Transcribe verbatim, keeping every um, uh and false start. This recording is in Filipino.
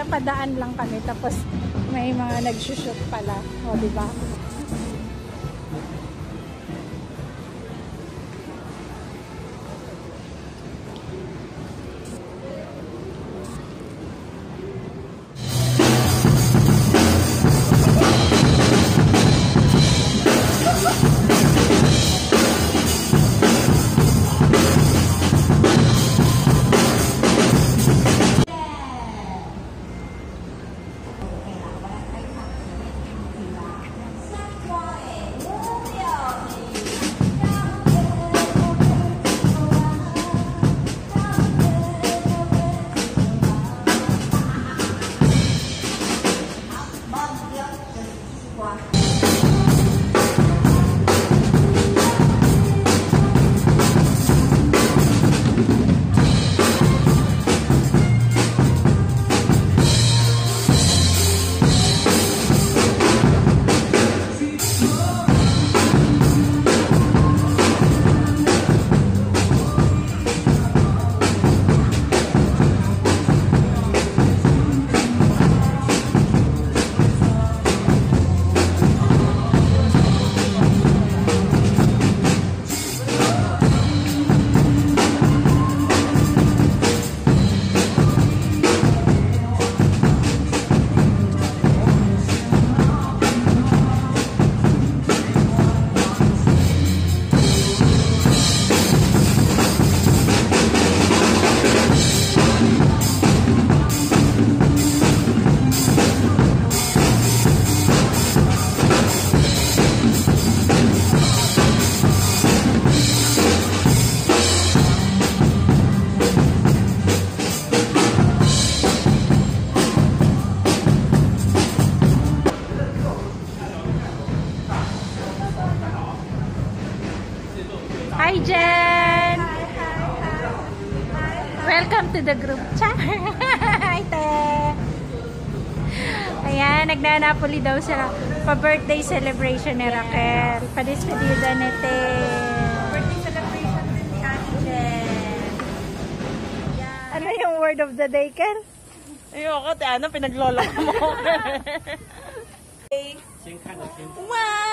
napadaan lang kami. Tapos may mga nagsushoot pala. O, diba? Hi, Jen! Hi, hi, hi. Welcome to the group chat. Hi, te! Ayan, nagnanapoli daw sila. Pa-birthday celebration ni Raquel. Pa-despedida ni te. Birthday celebration din ni Ate Jen. Ano yung word of the day, Ken? Ayoko, te. Ano, pinaglolo mo? Wow!